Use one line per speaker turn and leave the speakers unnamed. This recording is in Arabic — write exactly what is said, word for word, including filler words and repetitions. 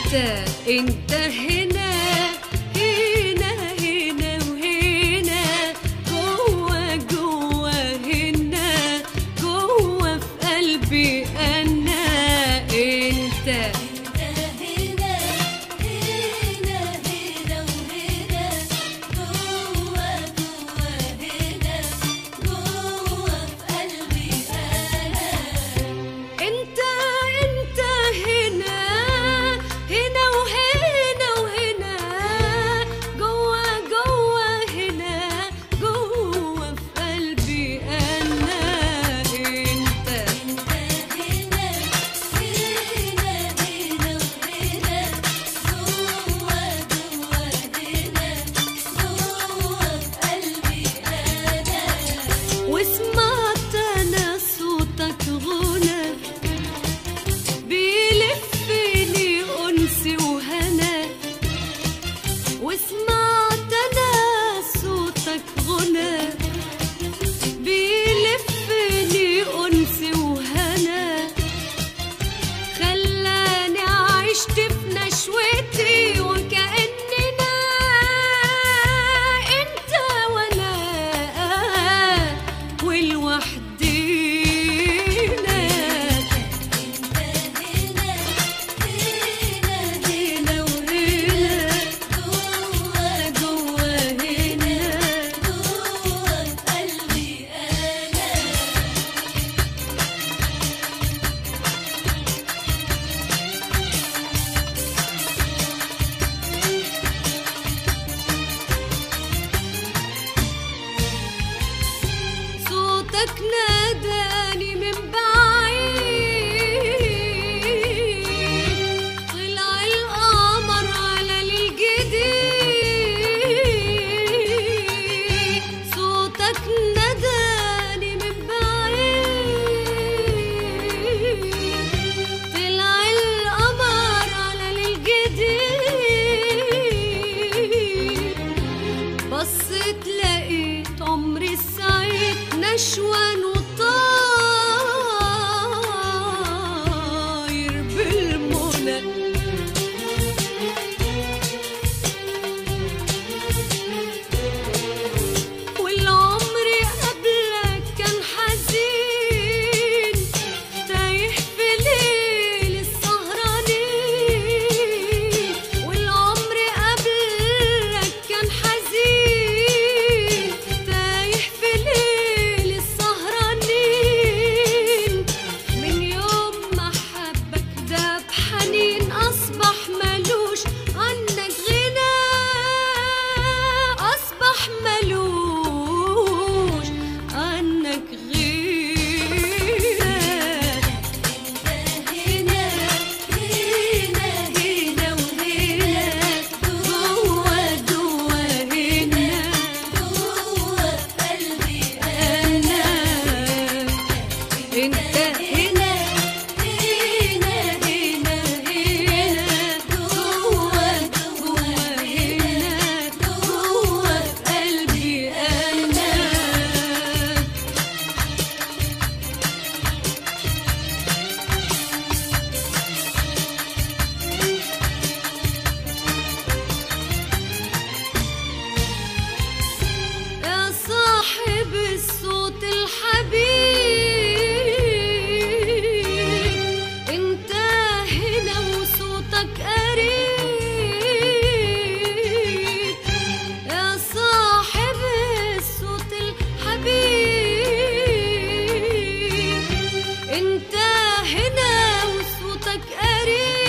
انت انت هنا هنا هنا وهنا جوه جوه هنا جوه في قلبي انا انت وسمعت انا صوتك غنى بيلفني انس وهنا وسمعت انا صوتك غنى بيلفني انس وهنا خلاني عشت في نشوتي وكأننا انت وانا والوحدينا صوتك ناداني من بعيد طلع القمر على الجديد صوتك ناداني من بعيد طلع القمر على الجديد بصيت لقيت عمري السعيد نشوان وطاير بالمنى والعمر قبلك كان حزين تايه في ليل السهرانين والعمر قبلك كان حزين تايه في ليل السهرانين من يوم ما حبك داب حنين أصبح ملوش عنك غنى أصبح ملوش عنك غنى هنا هنا هنا وهنا جوه جوه هنا جوه قلبي أنا انت هنا هنا هنا هنا جوه جوه هنا جوه قلبي أنا يا صاحب الصوت الحبيب انت هنا وصوتك قريب يا صاحب الصوت الحبيب انت هنا وصوتك قريب